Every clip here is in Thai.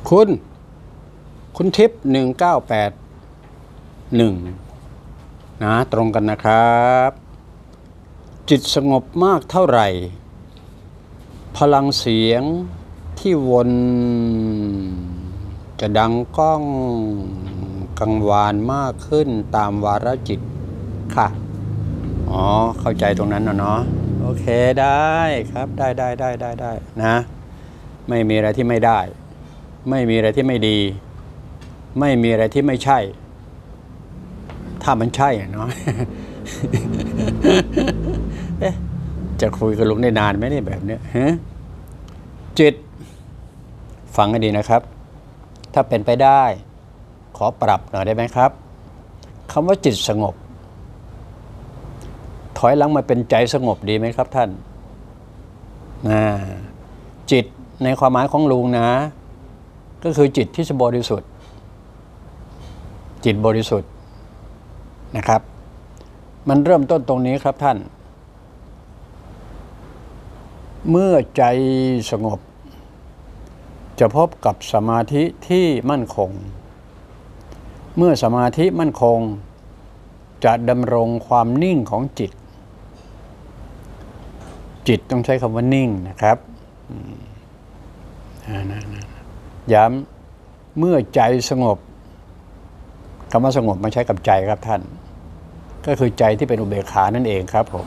คุณทิพย์1981นะตรงกันนะครับจิตสงบมากเท่าไหร่พลังเสียงที่วนจะดังก้องกังวานมากขึ้นตามวาระจิตค่ะอ๋อเข้าใจตรงนั้นเนาะโอเคได้ครับได้นะไม่มีอะไรที่ไม่ได้ไม่มีอะไรที่ไม่ดีไม่มีอะไรที่ไม่ใช่ถ้ามันใช่เนาะ จะคุยกับลุงได้นานไหมเนี่ยแบบนี้จิตฟังให้ดีนะครับถ้าเป็นไปได้ขอปรับหน่อยได้ไหมครับคำว่าจิตสงบถอยหลังมาเป็นใจสงบดีไหมครับท่านจิตในความหมายของลุงนะก็คือจิตที่บริสุทธิ์จิตบริสุทธิ์นะครับมันเริ่มต้นตรงนี้ครับท่านเมื่อใจสงบจะพบกับสมาธิที่มั่นคงเมื่อสมาธิมั่นคงจะดำรงความนิ่งของจิตต้องใช้คำว่านิ่งนะครับย้ำเมื่อใจสงบคำว่าสงบไม่ใช่กับใจครับท่านก็คือใจที่เป็นอุเบกขานั่นเองครับผม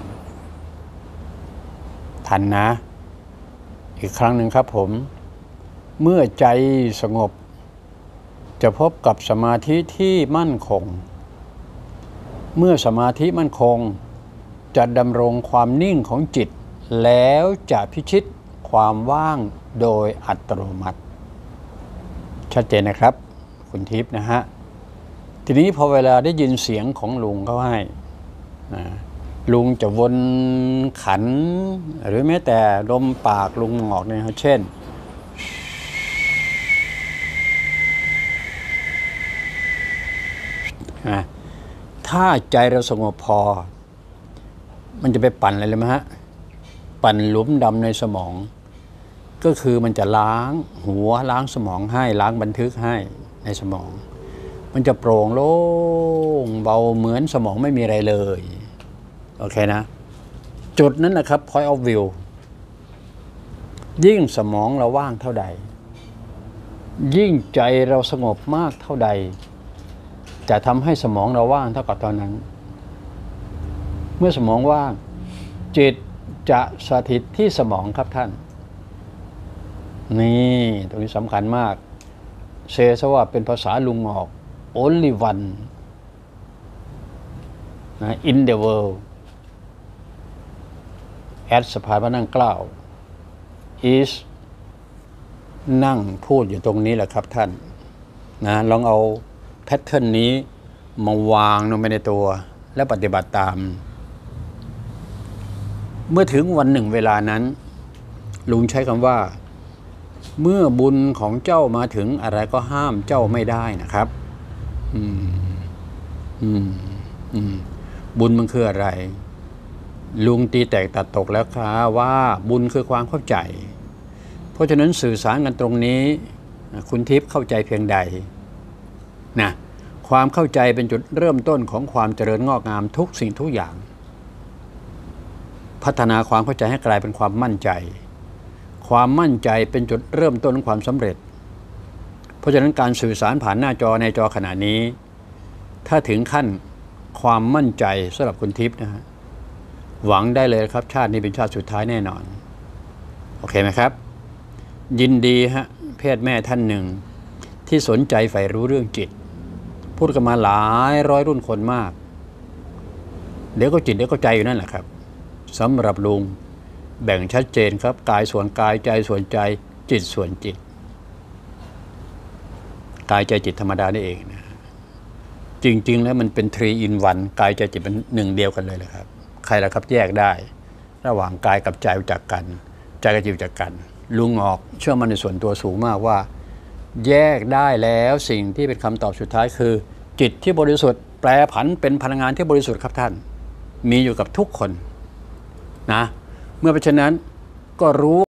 ทันนะอีกครั้งหนึ่งครับผมเมื่อใจสงบจะพบกับสมาธิที่มั่นคงเมื่อสมาธิมั่นคงจะดำรงความนิ่งของจิตแล้วจะพิชิตความว่างโดยอัตโนมัติชัดเจนนะครับคุณทิพย์นะฮะทีนี้พอเวลาได้ยินเสียงของลุงเขาให้ลุงจะวนขันหรือแม้แต่ลมปากลุงออกเนี่ยเช่นถ้าใจเราสงบพอมันจะไปปั่นอะไรเลยไหมฮะปั่นหลุมดำในสมองก็คือมันจะล้างหัวล้างสมองให้ล้างบันทึกให้ในสมองมันจะโปร่งโล่งเบาเหมือนสมองไม่มีอะไรเลยโอเคนะจุดนั้นนะครับ point of view ยิ่งสมองเราว่างเท่าใดยิ่งใจเราสงบมากเท่าใดจะทำให้สมองเราว่างเท่ากับตอนนั้นเมื่อสมองว่างจิตจะสถิตที่สมองครับท่านนี่ตรงนี้สำคัญมากเซซะว่าเป็นภาษาลุงออก only one นะ in the world at สภาพนั่งกล่าว is นั่งพูดอยู่ตรงนี้แหละครับท่านนะลองเอาแพทเทิร์นนี้มาวางลงไปในตัวและปฏิบัติตามเมื่อถึงวันหนึ่งเวลานั้นลุงใช้คำว่าเมื่อบุญของเจ้ามาถึงอะไรก็ห้ามเจ้าไม่ได้นะครับบุญมันคืออะไรลุงตีแตกตัดตกแล้วครับว่าบุญคือความเข้าใจเพราะฉะนั้นสื่อสารกันตรงนี้คุณทิพย์เข้าใจเพียงใดนะความเข้าใจเป็นจุดเริ่มต้นของความเจริญงอกงามทุกสิ่งทุกอย่างพัฒนาความเข้าใจให้กลายเป็นความมั่นใจความมั่นใจเป็นจุดเริ่มต้นของความสำเร็จเพราะฉะนั้นการสื่อสารผ่านหน้าจอในจอขณะนี้ถ้าถึงขั้นความมั่นใจสำหรับคุณทิพย์นะฮะหวังได้เลยครับชาตินี้เป็นชาติสุดท้ายแน่นอนโอเคไหมครับยินดีฮะเพศแม่ท่านหนึ่งที่สนใจใฝ่รู้เรื่องจิตพูดกันมาหลายร้อยรุ่นคนมากเดี๋ยวก็จิตเดี๋ยวก็ใจอยู่นั่นแหละครับสำหรับลุงแบ่งชัดเจนครับกายส่วนกายใจส่วนใจจิตส่วนจิตกายใจจิตธรรมดานี่เองนะจริงๆแล้วมันเป็น3 in 1กายใจจิตเป็นหนึ่งเดียวกันเลยเลยครับใครล่ะครับแยกได้ระหว่างกายกับใจรู้จักกันใจกับจิตรู้จักกันลุงออกเชื่อมั่นในส่วนตัวสูงมากว่าแยกได้แล้วสิ่งที่เป็นคำตอบสุดท้ายคือจิตที่บริสุทธิ์แปรผันเป็นพลังงานที่บริสุทธิ์ครับท่านมีอยู่กับทุกคนนะเมื่อเป็นเช่นนั้นก็รู้